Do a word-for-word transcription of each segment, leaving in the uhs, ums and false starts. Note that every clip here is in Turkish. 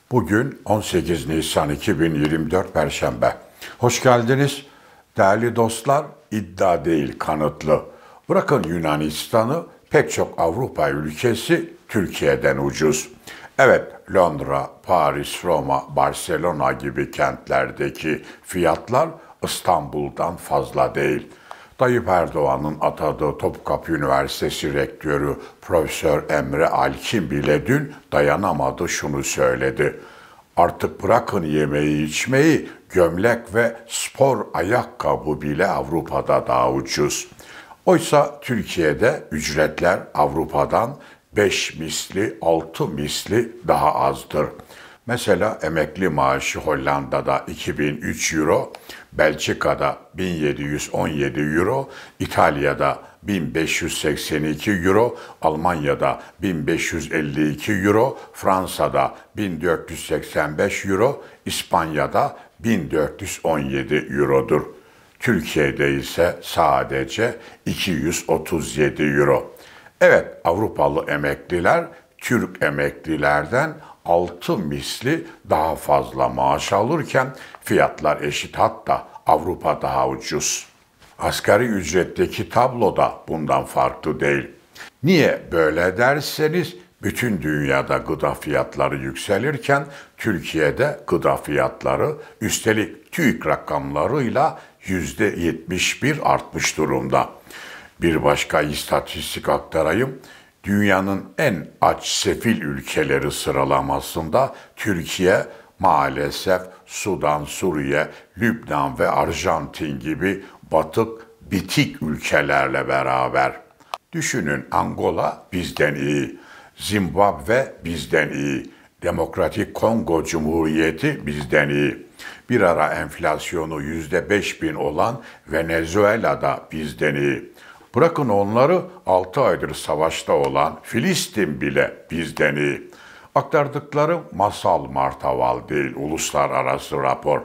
Bugün on sekiz Nisan iki bin yirmi dört Perşembe. Hoş geldiniz. Değerli dostlar, iddia değil kanıtlı. Bırakın Yunanistan'ı, pek çok Avrupa ülkesi Türkiye'den ucuz. Evet, Londra, Paris, Roma, Barcelona gibi kentlerdeki fiyatlar İstanbul'dan fazla değil. Tayyip Erdoğan'ın atadığı Topkapı Üniversitesi Rektörü Profesör Emre Alkin bile dün dayanamadı, şunu söyledi. Artık bırakın yemeği içmeyi, gömlek ve spor ayakkabı bile Avrupa'da daha ucuz. Oysa Türkiye'de ücretler Avrupa'dan beş misli, altı misli daha azdır. Mesela emekli maaşı Hollanda'da iki bin üç euro, Belçika'da bin yedi yüz on yedi euro, İtalya'da bin beş yüz seksen iki euro, Almanya'da bin beş yüz elli iki euro, Fransa'da bin dört yüz seksen beş euro, İspanya'da bin dört yüz on yedi eurodur. Türkiye'de ise sadece iki yüz otuz yedi euro. Evet, Avrupalı emekliler Türk emeklilerden altı misli daha fazla maaş alırken fiyatlar eşit, hatta Avrupa daha ucuz. Asgari ücretteki tablo da bundan farklı değil. Niye böyle derseniz, bütün dünyada gıda fiyatları yükselirken Türkiye'de gıda fiyatları üstelik TÜİK rakamlarıyla yüzde yetmiş bir artmış durumda. Bir başka istatistik aktarayım. Dünyanın en aç sefil ülkeleri sıralamasında Türkiye maalesef Sudan, Suriye, Lübnan ve Arjantin gibi batık, bitik ülkelerle beraber. Düşünün, Angola bizden iyi, Zimbabwe bizden iyi, Demokratik Kongo Cumhuriyeti bizden iyi. Bir ara enflasyonu yüzde beş bin olan Venezuela da bizden iyi. Bırakın onları, altı aydır savaşta olan Filistin bile bizden iyi. Aktardıkları masal martaval değil, uluslararası rapor.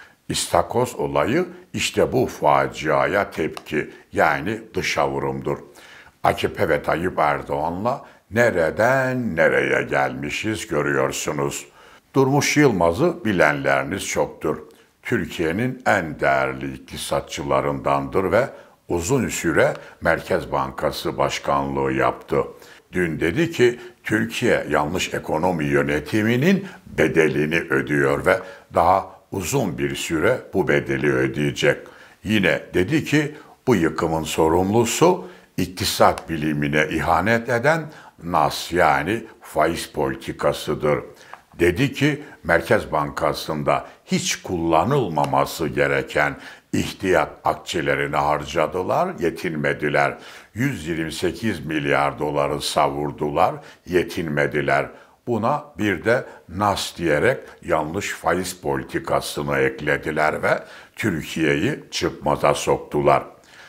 İstakoz olayı işte bu faciaya tepki, yani dışa vurumdur. A K P ve Tayyip Erdoğan'la nereden nereye gelmişiz görüyorsunuz. Durmuş Yılmaz'ı bilenleriniz çoktur. Türkiye'nin en değerli iktisatçılarındandır ve uzun süre Merkez Bankası Başkanlığı yaptı. Dün dedi ki Türkiye yanlış ekonomi yönetiminin bedelini ödüyor ve daha uzun bir süre bu bedeli ödeyecek. Yine dedi ki bu yıkımın sorumlusu iktisat bilimine ihanet eden nas, yani faiz politikasıdır. Dedi ki Merkez Bankası'nda hiç kullanılmaması gereken ihtiyat akçelerini harcadılar, yetinmediler. yüz yirmi sekiz milyar doları savurdular, yetinmediler. Buna bir de nas diyerek yanlış faiz politikasını eklediler ve Türkiye'yi çıkmaza soktular.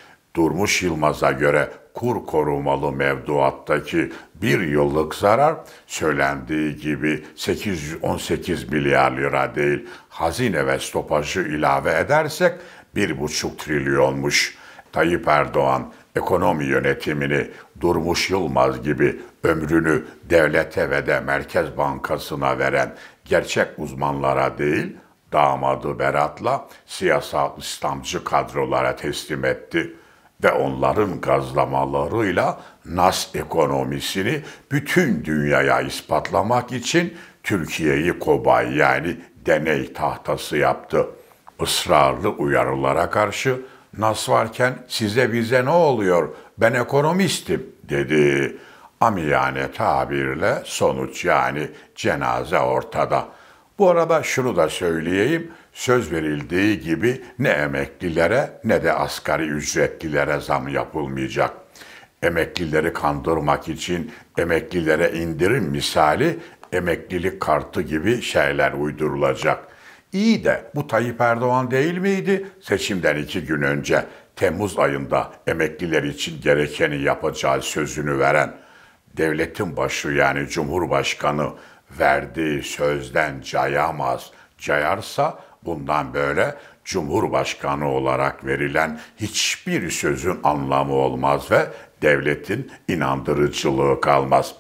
Durmuş Yılmaz'a göre kur korumalı mevduattaki bir yıllık zarar söylendiği gibi sekiz yüz on sekiz milyar lira değil, hazine ve stopajı ilave edersek bir buçuk trilyonmuş. Tayyip Erdoğan ekonomi yönetimini Durmuş Yılmaz gibi ömrünü devlete ve de Merkez Bankası'na veren gerçek uzmanlara değil, damadı Berat'la siyasal İslamcı kadrolara teslim etti ve onların gazlamalarıyla nas ekonomisini bütün dünyaya ispatlamak için Türkiye'yi kobay, yani deney tahtası yaptı. Israrlı uyarılara karşı nas varken size bize ne oluyor, ben ekonomistim dedi. Amiyane tabirle sonuç, yani cenaze ortada. Bu arada şunu da söyleyeyim, söz verildiği gibi ne emeklilere ne de asgari ücretlilere zam yapılmayacak. Emeklileri kandırmak için emeklilere indirim misali emeklilik kartı gibi şeyler uydurulacak. İyi de bu Tayyip Erdoğan değil miydi? Seçimden iki gün önce Temmuz ayında emekliler için gerekeni yapacağı sözünü veren, devletin başı yani Cumhurbaşkanı verdiği sözden cayamaz. Cayarsa bundan böyle Cumhurbaşkanı olarak verilen hiçbir sözün anlamı olmaz ve devletin inandırıcılığı kalmaz.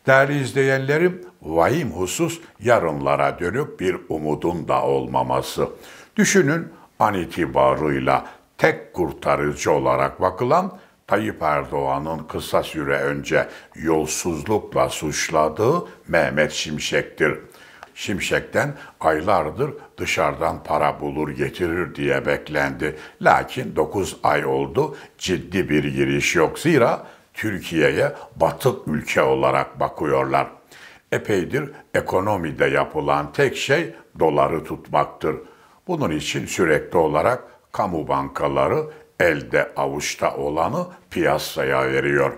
Değerli izleyenlerim, vahim husus yarınlara dönüp bir umudun da olmaması. Düşünün, an itibarıyla tek kurtarıcı olarak bakılan Tayyip Erdoğan'ın kısa süre önce yolsuzlukla suçladığı Mehmet Şimşek'tir. Şimşek'ten aylardır dışarıdan para bulur getirir diye beklendi. Lakin dokuz ay oldu, ciddi bir giriş yok. Zira Türkiye'ye batık ülke olarak bakıyorlar. Epeydir ekonomide yapılan tek şey doları tutmaktır. Bunun için sürekli olarak kamu bankaları elde avuçta olanı piyasaya veriyor.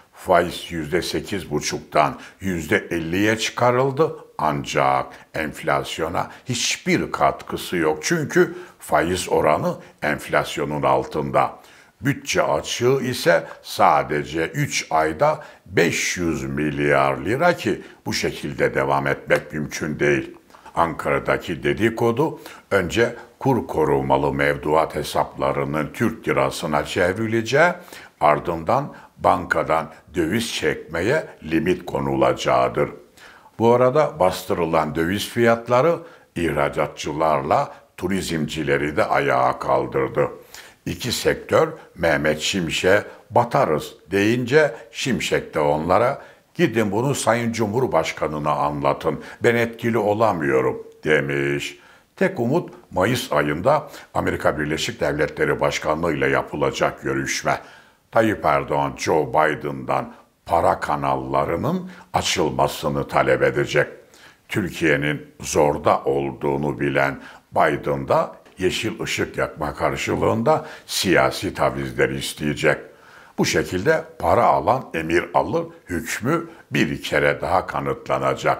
Faiz yüzde sekiz buçuktan yüzde elliye çıkarıldı ancak enflasyona hiçbir katkısı yok. Çünkü faiz oranı enflasyonun altında. Bütçe açığı ise sadece üç ayda beş yüz milyar lira ki bu şekilde devam etmek mümkün değil. Ankara'daki dedikodu önce kur korumalı mevduat hesaplarının Türk lirasına çevrileceği, ardından bankadan döviz çekmeye limit konulacağıdır. Bu arada bastırılan döviz fiyatları ihracatçılarla turizmcileri de ayağa kaldırdı. İki sektör Mehmet Şimşek'e batarız deyince Şimşek de onlara gidin bunu Sayın Cumhurbaşkanı'na anlatın, ben etkili olamıyorum demiş. Tek umut Mayıs ayında Amerika Birleşik Devletleri Başkanlığı ile yapılacak görüşme. Tayyip Erdoğan, Joe Biden'dan para kanallarının açılmasını talep edecek. Türkiye'nin zorda olduğunu bilen Biden da yeşil ışık yakma karşılığında siyasi tavizler isteyecek. Bu şekilde para alan emir alır hükmü bir kere daha kanıtlanacak.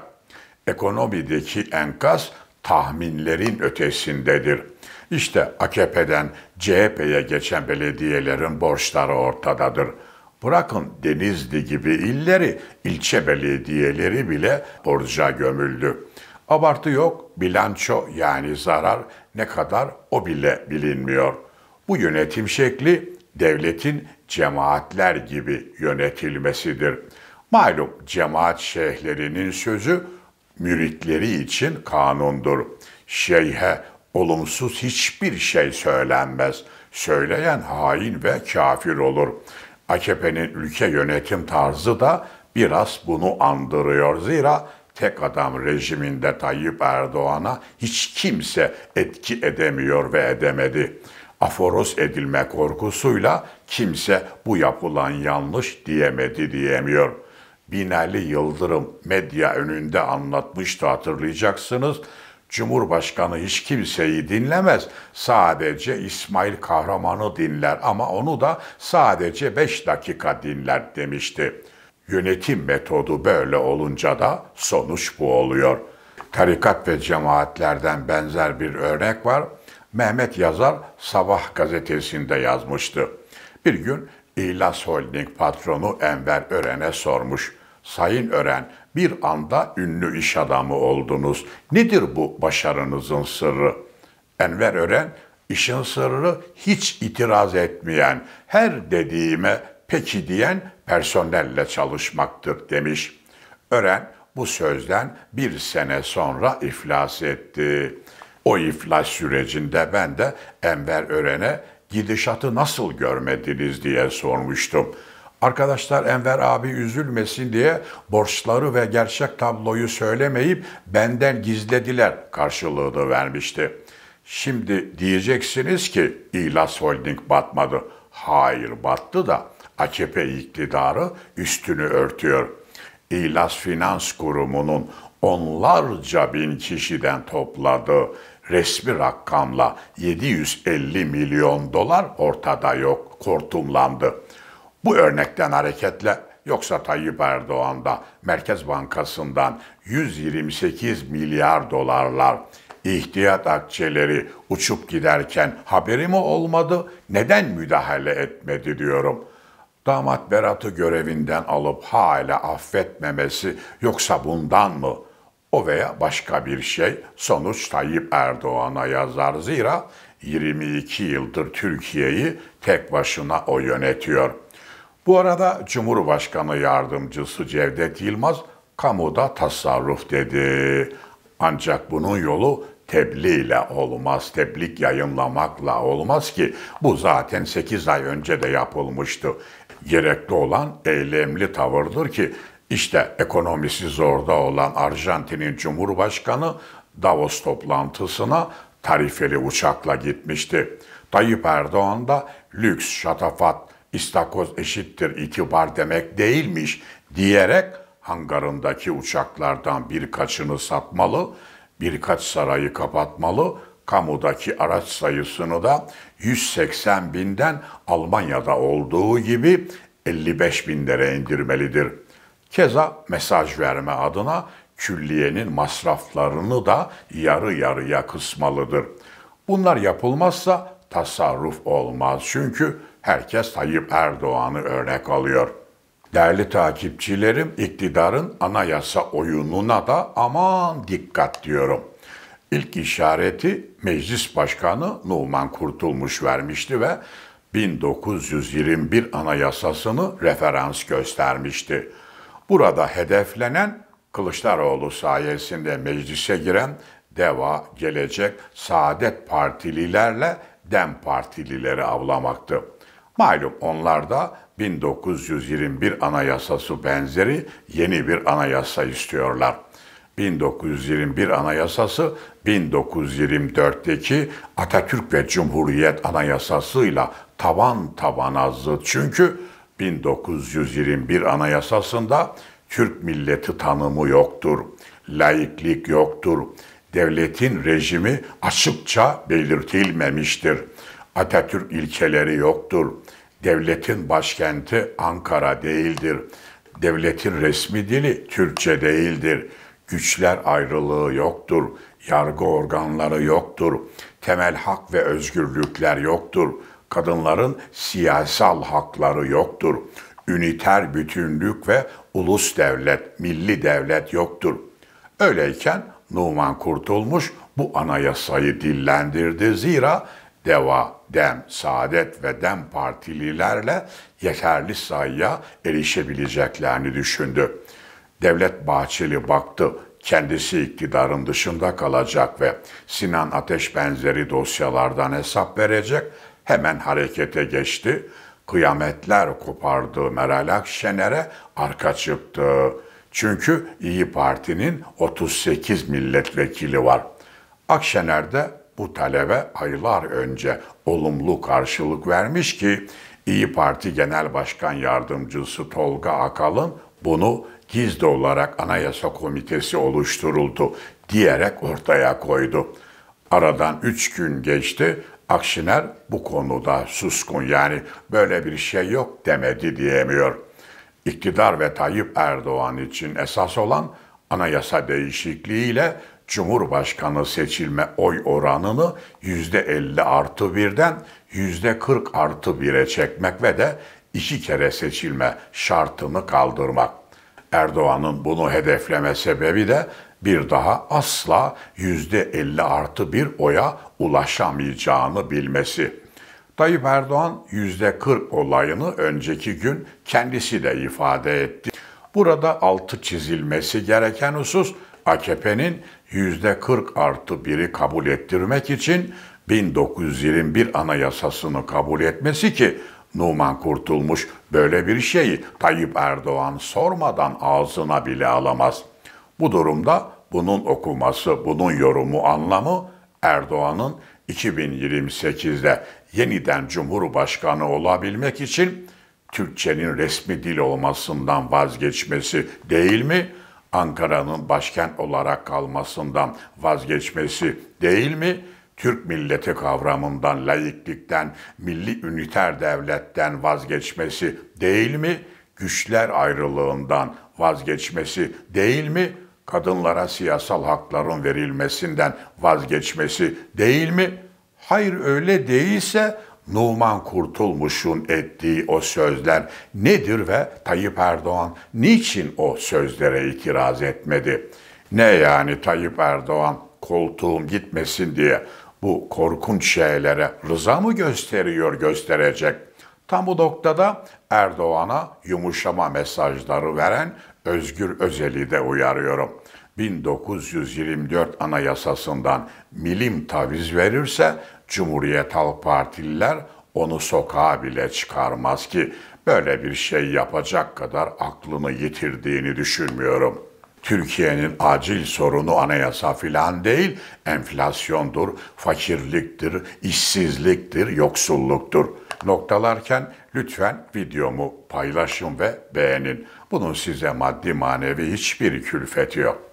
Ekonomideki enkaz tahminlerin ötesindedir. İşte A K P'den C H P'ye geçen belediyelerin borçları ortadadır. Bırakın Denizli gibi illeri, ilçe belediyeleri bile borca gömüldü. Abartı yok, bilanço yani zarar ne kadar o bile bilinmiyor. Bu yönetim şekli devletin cemaatler gibi yönetilmesidir. Malum cemaat şeyhlerinin sözü müritleri için kanundur. Şeyhe olumsuz hiçbir şey söylenmez. Söyleyen hain ve kafir olur. A K P'nin ülke yönetim tarzı da biraz bunu andırıyor. Zira tek adam rejiminde Tayyip Erdoğan'a hiç kimse etki edemiyor ve edemedi. Aforoz edilme korkusuyla kimse bu yapılan yanlış diyemedi diyemiyor. Binali Yıldırım medya önünde anlatmıştı, hatırlayacaksınız. Cumhurbaşkanı hiç kimseyi dinlemez, sadece İsmail Kahraman'ı dinler ama onu da sadece beş dakika dinler demişti. Yönetim metodu böyle olunca da sonuç bu oluyor. Tarikat ve cemaatlerden benzer bir örnek var. Mehmet Yazar Sabah gazetesinde yazmıştı. Bir gün İhlas Holding patronu Enver Ören'e sormuş. Sayın Ören, bir anda ünlü iş adamı oldunuz. Nedir bu başarınızın sırrı? Enver Ören, işin sırrı hiç itiraz etmeyen, her dediğime peki diyen personelle çalışmaktır demiş. Ören bu sözden bir sene sonra iflas etti. O iflas sürecinde ben de Enver Ören'e gidişatı nasıl görmediniz diye sormuştum. Arkadaşlar Enver abi üzülmesin diye borçları ve gerçek tabloyu söylemeyip benden gizlediler karşılığını vermişti. Şimdi diyeceksiniz ki İhlas Holding batmadı. Hayır battı da A K P iktidarı üstünü örtüyor. İhlas Finans Kurumu'nun onlarca bin kişiden topladığı resmi rakamla yedi yüz elli milyon dolar ortada yok, hortumlandı. Bu örnekten hareketle yoksa Tayyip Erdoğan da Merkez Bankası'ndan yüz yirmi sekiz milyar dolarlar ihtiyat akçeleri uçup giderken haberi mi olmadı, neden müdahale etmedi diyorum. Damat Berat'ı görevinden alıp hala affetmemesi yoksa bundan mı? O veya başka bir şey sonuç Tayyip Erdoğan'a yazar. Zira yirmi iki yıldır Türkiye'yi tek başına o yönetiyor. Bu arada Cumhurbaşkanı Yardımcısı Cevdet Yılmaz kamuda tasarruf dedi. Ancak bunun yolu tebliğ ile olmaz, tebliğ yayınlamakla olmaz ki bu zaten sekiz ay önce de yapılmıştı. Gerekli olan eylemli tavırdır ki işte ekonomisi zorda olan Arjantin'in Cumhurbaşkanı Davos toplantısına tarifeli uçakla gitmişti. Tayyip Erdoğan da lüks, şatafat, istakoz eşittir itibar demek değilmiş diyerek hangarındaki uçaklardan birkaçını satmalı, birkaç sarayı kapatmalı, kamudaki araç sayısını da yüz seksen binden Almanya'da olduğu gibi elli beş binlere indirmelidir. Keza mesaj verme adına külliyenin masraflarını da yarı yarıya kısmalıdır. Bunlar yapılmazsa tasarruf olmaz çünkü herkes Tayyip Erdoğan'ı örnek alıyor. Değerli takipçilerim, iktidarın anayasa oyununa da aman dikkat diyorum. İlk işareti Meclis Başkanı Numan Kurtulmuş vermişti ve bin dokuz yüz yirmi bir Anayasasını referans göstermişti. Burada hedeflenen Kılıçdaroğlu sayesinde meclise giren DEVA, Gelecek, Saadet Partililerle DEM Partilileri avlamaktı. Malum onlar da bin dokuz yüz yirmi bir Anayasası benzeri yeni bir anayasa istiyorlar. bin dokuz yüz yirmi bir Anayasası bin dokuz yüz yirmi dörtteki Atatürk ve Cumhuriyet Anayasası'yla taban tabana zıt. Çünkü bin dokuz yüz yirmi bir Anayasası'nda Türk milleti tanımı yoktur, laiklik yoktur, devletin rejimi açıkça belirtilmemiştir, Atatürk ilkeleri yoktur, devletin başkenti Ankara değildir, devletin resmi dili Türkçe değildir, güçler ayrılığı yoktur, yargı organları yoktur, temel hak ve özgürlükler yoktur, kadınların siyasal hakları yoktur, üniter bütünlük ve ulus devlet, milli devlet yoktur. Öyleyken Numan Kurtulmuş bu anayasayı dillendirdi. Zira DEVA, DEM, Saadet ve DEM partililerle yeterli sayıya erişebileceklerini düşündü. Devlet Bahçeli baktı, kendisi iktidarın dışında kalacak ve Sinan Ateş benzeri dosyalardan hesap verecek, hemen harekete geçti. Kıyametler kopardığı Meral Akşener'e arka çıktı. Çünkü İyi Parti'nin otuz sekiz milletvekili var. Akşener de bu talebe aylar önce olumlu karşılık vermiş ki İyi Parti Genel Başkan Yardımcısı Tolga Akalın bunu gizli olarak Anayasa Komitesi oluşturuldu diyerek ortaya koydu. Aradan üç gün geçti. Akşener bu konuda suskun, yani böyle bir şey yok demedi diyemiyor. İktidar ve Tayyip Erdoğan için esas olan anayasa değişikliğiyle Cumhurbaşkanı seçilme oy oranını yüzde elli artı birden yüzde kırk artı bire çekmek ve de iki kere seçilme şartını kaldırmak. Erdoğan'ın bunu hedefleme sebebi de bir daha asla yüzde elli artı bir oya ulaşamayacağını bilmesi. Tayyip Erdoğan yüzde kırk olayını önceki gün kendisi de ifade etti. Burada altı çizilmesi gereken husus A K P'nin yüzde kırk artı biri kabul ettirmek için bin dokuz yüz yirmi bir Anayasasını kabul etmesi ki Numan Kurtulmuş böyle bir şeyi Tayyip Erdoğan sormadan ağzına bile alamaz. Bu durumda bunun okuması, bunun yorumu, anlamı Erdoğan'ın iki bin yirmi sekizde yeniden Cumhurbaşkanı olabilmek için Türkçenin resmi dil olmasından vazgeçmesi değil mi? Ankara'nın başkent olarak kalmasından vazgeçmesi değil mi? Türk milleti kavramından, laiklikten, milli üniter devletten vazgeçmesi değil mi? Güçler ayrılığından vazgeçmesi değil mi? Kadınlara siyasal hakların verilmesinden vazgeçmesi değil mi? Hayır, öyle değilse Numan Kurtulmuş'un ettiği o sözler nedir ve Tayyip Erdoğan niçin o sözlere itiraz etmedi? Ne yani Tayyip Erdoğan koltuğum gitmesin diye bu korkunç şeylere rıza mı gösteriyor, gösterecek? Tam bu noktada Erdoğan'a yumuşama mesajları veren Özgür Özel'i de uyarıyorum. bin dokuz yüz yirmi dört Anayasasından milim taviz verirse Cumhuriyet Halk Partililer onu sokağa bile çıkarmaz ki böyle bir şey yapacak kadar aklını yitirdiğini düşünmüyorum. Türkiye'nin acil sorunu anayasa filan değil, enflasyondur, fakirliktir, işsizliktir, yoksulluktur. Noktalarken lütfen videomu paylaşın ve beğenin. Bunun size maddi manevi hiçbir külfeti yok.